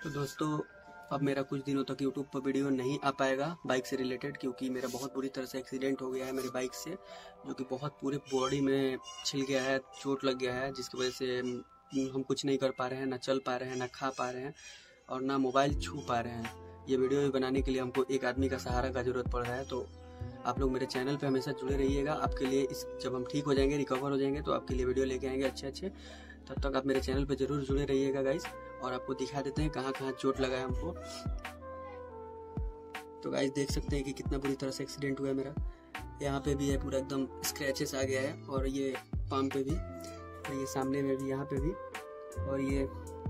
तो दोस्तों अब मेरा कुछ दिनों तक यूट्यूब पर वीडियो नहीं आ पाएगा बाइक से रिलेटेड, क्योंकि मेरा बहुत बुरी तरह से एक्सीडेंट हो गया है मेरी बाइक से, जो कि बहुत पूरे बॉडी में छिल गया है, चोट लग गया है, जिसकी वजह से हम कुछ नहीं कर पा रहे हैं, ना चल पा रहे हैं, ना खा पा रहे हैं और ना मोबाइल छू पा रहे हैं। ये वीडियो भी बनाने के लिए हमको एक आदमी का सहारा का ज़रूरत पड़ रहा है। तो आप लोग मेरे चैनल पे हमेशा जुड़े रहिएगा। आपके लिए जब हम ठीक हो जाएंगे, रिकवर हो जाएंगे, तो आपके लिए वीडियो लेके आएंगे अच्छे। तब तक आप मेरे चैनल पे ज़रूर जुड़े रहिएगा गाइस। और आपको दिखा देते हैं कहाँ कहाँ चोट लगा है हमको। तो गाइस देख सकते हैं कि कितना बुरी तरह से एक्सीडेंट हुआ है मेरा। यहाँ पे भी है, पूरा एकदम स्क्रैचेस आ गया है, और ये पाम पे भी, और ये सामने में भी, यहाँ पे भी, और ये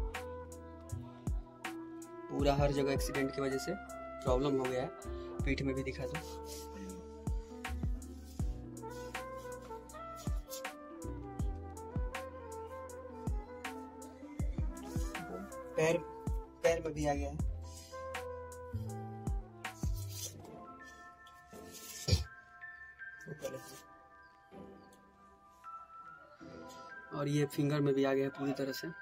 पूरा हर जगह एक्सीडेंट की वजह से प्रॉब्लम हो गया है। पीठ में भी दिखा दो। पैर में भी आ गया है। और ये फिंगर में भी आ गया है पूरी तरह से।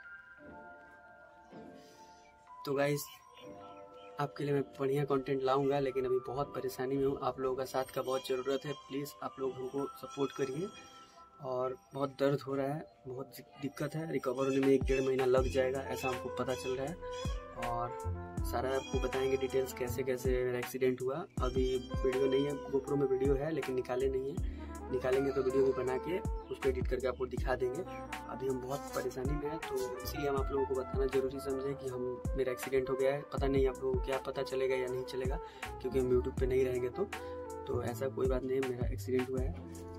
तो गाइस आपके लिए मैं बढ़िया कंटेंट लाऊंगा, लेकिन अभी बहुत परेशानी में हूँ। आप लोगों का साथ का बहुत ज़रूरत है। प्लीज़ आप लोग हमको सपोर्ट करिए। और बहुत दर्द हो रहा है, बहुत दिक्कत है। रिकवर होने में 1-1.5 महीना लग जाएगा, ऐसा हमको पता चल रहा है। और सारा आपको बताएंगे डिटेल्स कैसे कैसे मेरा एक्सीडेंट हुआ। अभी वीडियो नहीं है, गोप्रो में वीडियो है लेकिन निकाले नहीं है। निकालेंगे तो वीडियो भी बना के उसको एडिट करके आपको दिखा देंगे। अभी हम बहुत परेशानी में हैं, तो इसीलिए हम आप लोगों को बताना ज़रूरी समझे कि मेरा एक्सीडेंट हो गया है। पता नहीं आप लोगों को क्या पता चलेगा या नहीं चलेगा, क्योंकि हम यूट्यूब पे नहीं रहेंगे। तो ऐसा कोई बात नहीं है, मेरा एक्सीडेंट हुआ है।